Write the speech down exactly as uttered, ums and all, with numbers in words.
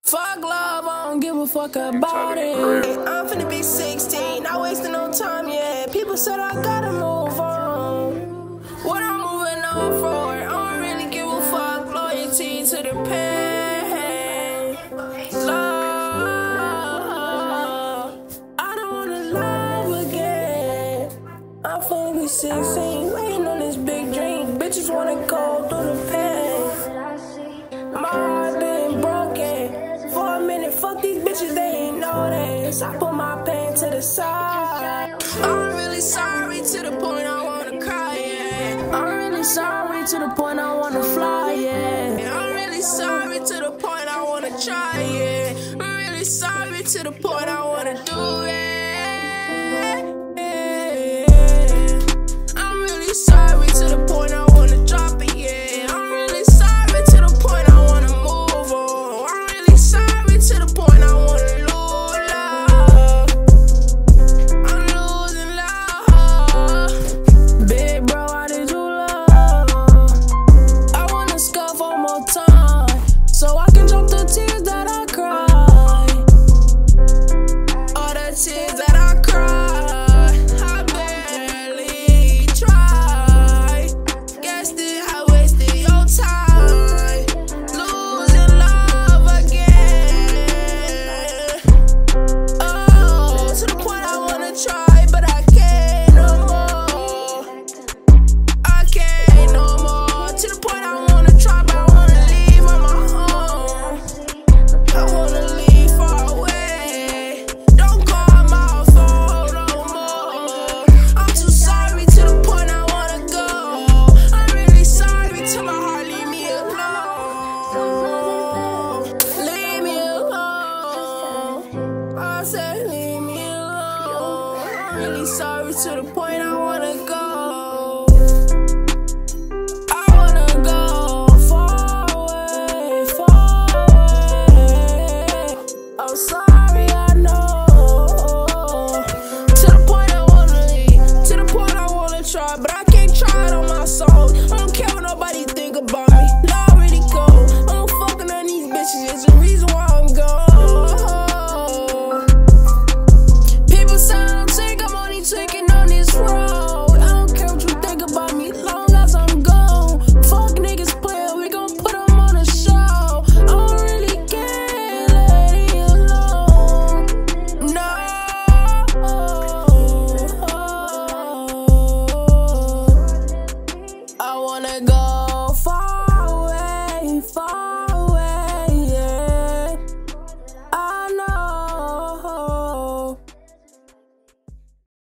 Fuck love, I don't give a fuck about it. I'm finna be sixteen, not wasting no time yet. People said I gotta move on. What I'm moving on for? I don't really give a fuck. Loyalty to the pain. Love, I don't wanna love again. I'm finna be sixteen, waiting on this big dream. Bitches wanna go through the pain. My heart been broken. For a minute, fuck these bitches, they ain't know this. I put my pain to the side. I'm really sorry to the point I wanna cry, yeah. I'm really sorry to the point I wanna fly, yeah. I'm really sorry to the point I wanna try, yeah. I'm really sorry to the point I wanna do it. I'm really sorry to the point I wanna drop it, yeah. I'm really sorry to the point I wanna move on. I'm really sorry to the point I wanna lose love. I'm losing love. Big bro, how did you love? I wanna scuff one more time, so I can drop the tears that I cry. All the tears that I cry, I barely tried. Guessed it, I wasted your time. Losing love again. Oh, to the point I wanna try, but I can't no more. I can't no more. To the point I wanna try, but I wanna leave on my home. I wanna leave far away. Don't call my phone no more. I'm too sorry to the point I wanna go. I'm really sorry to my heart, leave me alone. Leave me alone. I said leave me alone. I'm really sorry to the point I wanna go. I wanna go far away, far away. I'm sorry, I know. To the point I wanna leave, to the point I wanna try, but I can't try it on my soul. I don't care what nobody think about me. Not really cold. I'm fucking on these bitches. It's the reason why